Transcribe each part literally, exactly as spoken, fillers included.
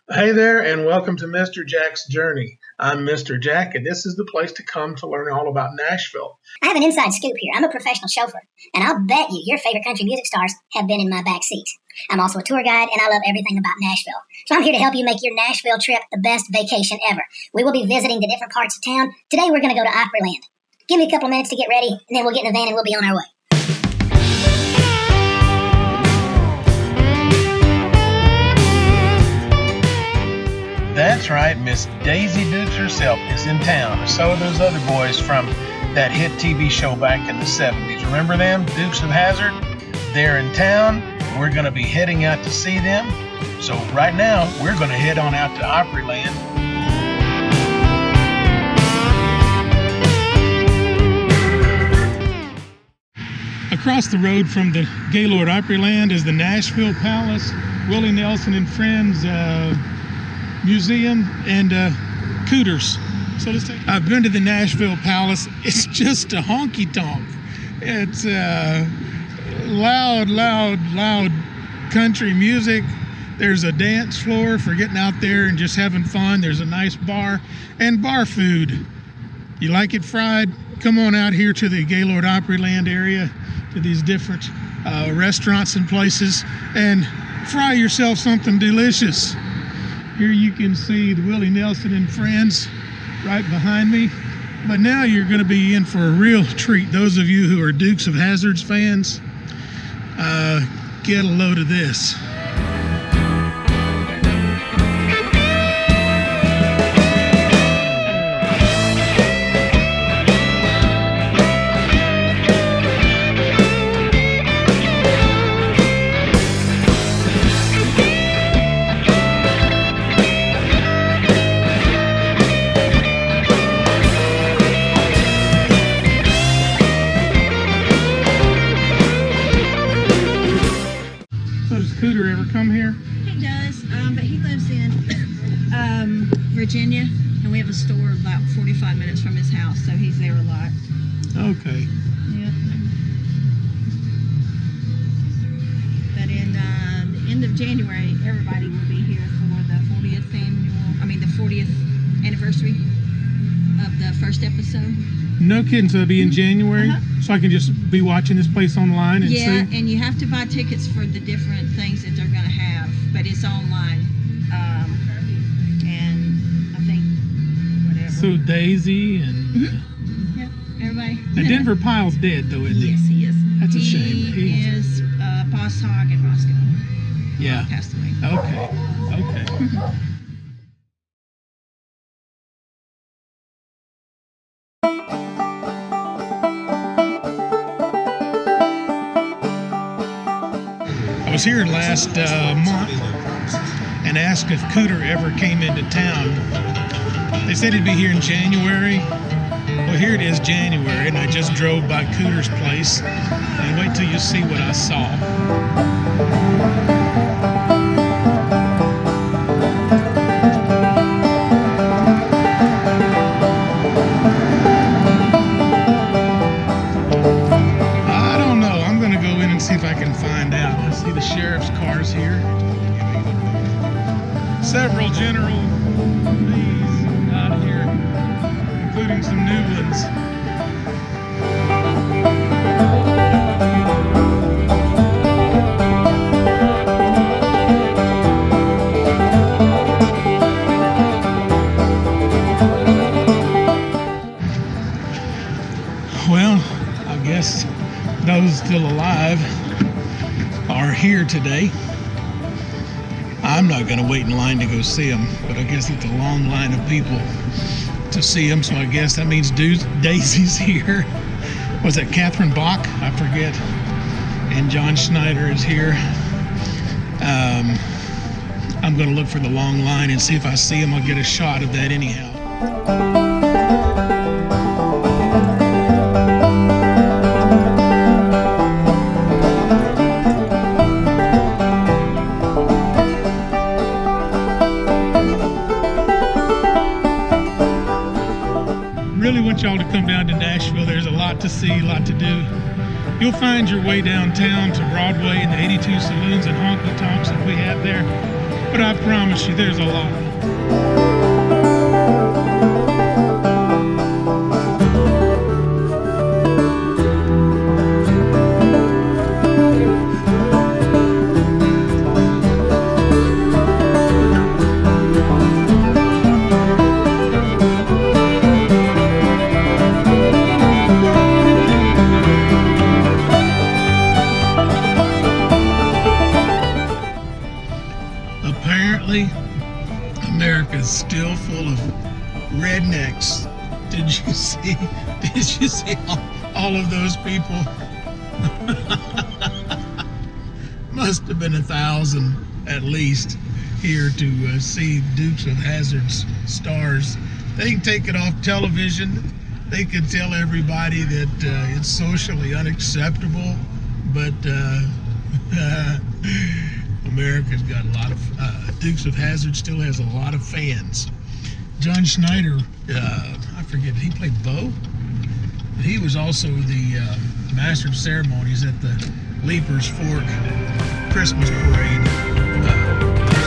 Hey there, and welcome to Mister Jack's Journey. I'm Mister Jack, and this is the place to come to learn all about Nashville. I have an inside scoop here. I'm a professional chauffeur, and I'll bet you your favorite country music stars have been in my back seat. I'm also a tour guide, and I love everything about Nashville. So I'm here to help you make your Nashville trip the best vacation ever. We will be visiting the different parts of town. Today we're going to go to Opryland. Give me a couple minutes to get ready, and then we'll get in the van and we'll be on our way. That's right, Miss Daisy Dukes herself is in town. So are those other boys from that hit T V show back in the seventies. Remember them, Dukes of Hazzard? They're in town. We're going to be heading out to see them. So right now, we're going to head on out to Opryland. Across the road from the Gaylord Opryland is the Nashville Palace, Willie Nelson and Friends uh, Museum, and uh, Cooters. So let's take. I've been to the Nashville Palace. It's just a honky tonk. It's uh, loud, loud, loud country music. There's a dance floor for getting out there and just having fun. There's a nice bar and bar food. You like it fried? Come on out here to the Gaylord Opryland area, to these different uh, restaurants and places, and fry yourself something delicious. Here you can see the Willie Nelson and Friends right behind me. But now you're going to be in for a real treat. Those of you who are Dukes of Hazzard fans, uh, get a load of this. Cooter ever come here? He does, um, but he lives in um, Virginia, and we have a store about forty-five minutes from his house, so he's there a lot. Okay. Yeah. But in uh, the end of January, everybody will be here for the fortieth annual, I mean the fortieth anniversary of the first episode. No kidding, so it'll be in January? Uh-huh. So I can just be watching this place online and yeah, see? and you have to buy tickets for the different things that they're going to have, but it's online. Um, and I think whatever. So Daisy and... Mm-hmm. Yep, everybody. And Denver Pyle's dead, though, isn't he? Yes, he is. That's a he shame. He is uh, Boss Hogg and Roscoe. Yeah. Passed away. Okay, okay. I was here last uh, month and asked if Cooter ever came into town. They said he'd be here in January. Well, here it is, January, and I just drove by Cooter's place. And wait till you see what I saw. See if I can find out. I see the sheriff's cars here. Several General Lees out here, including some new ones. Well, I guess those still alive are here today. I'm not going to wait in line to go see them, but I guess it's a long line of people to see them, so I guess that means Daisy's here. Was it Catherine Bach? I forget. And John Schneider is here. Um, I'm going to look for the long line and see if I see them. I'll get a shot of that anyhow. Really want y'all to come down to Nashville. There's a lot to see, a lot to do. You'll find your way downtown to Broadway and the eighty-two saloons and honky tonks that we have there. but I promise you there's a lot. Apparently, America's still full of rednecks. Did you see? Did you see all, all of those people? Must have been a thousand at least here to uh, see Dukes of Hazzard's stars. They can take it off television. They can tell everybody that uh, it's socially unacceptable, but uh, America's got a lot of, uh, Dukes of Hazzard still has a lot of fans. John Schneider, uh, I forget, he played Bo? But he was also the uh, master of ceremonies at the Leapers Fork Christmas parade. Uh,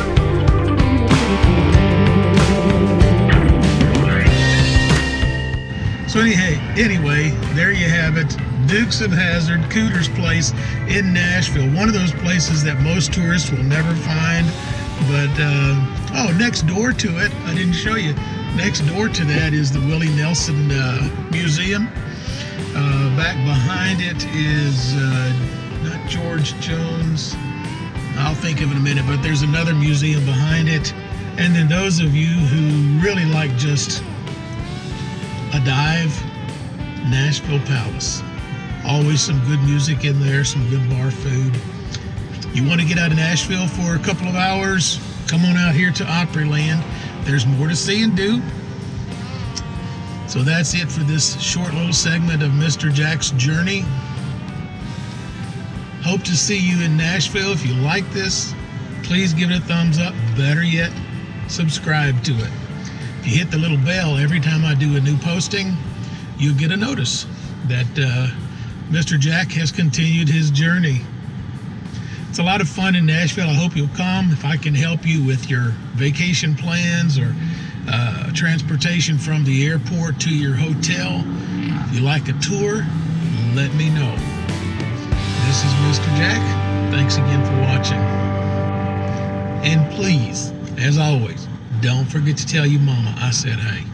so anyhow, anyway, there you have it. Dukes of Hazzard, Cooter's Place in Nashville. One of those places that most tourists will never find. But, uh, oh, next door to it, I didn't show you, next door to that is the Willie Nelson uh, Museum. Uh, back behind it is uh, not George Jones. I'll think of it in a minute, but there's another museum behind it. And then those of you who really like just a dive, Nashville Palace. Always some good music in there, some good bar food. You want to get out of Nashville for a couple of hours? Come on out here to Opryland. There's more to see and do. So that's it for this short little segment of Mister Jack's journey. Hope to see you in Nashville. If you like this, please give it a thumbs up. Better yet, subscribe to it. If you hit the little bell every time I do a new posting, you'll get a notice that uh, Mister Jack has continued his journey. It's a lot of fun in Nashville. I hope you'll come. If I can help you with your vacation plans or uh, transportation from the airport to your hotel, if you like a tour, let me know. This is Mister Jack. Thanks again for watching. And please, as always, don't forget to tell your mama I said hey.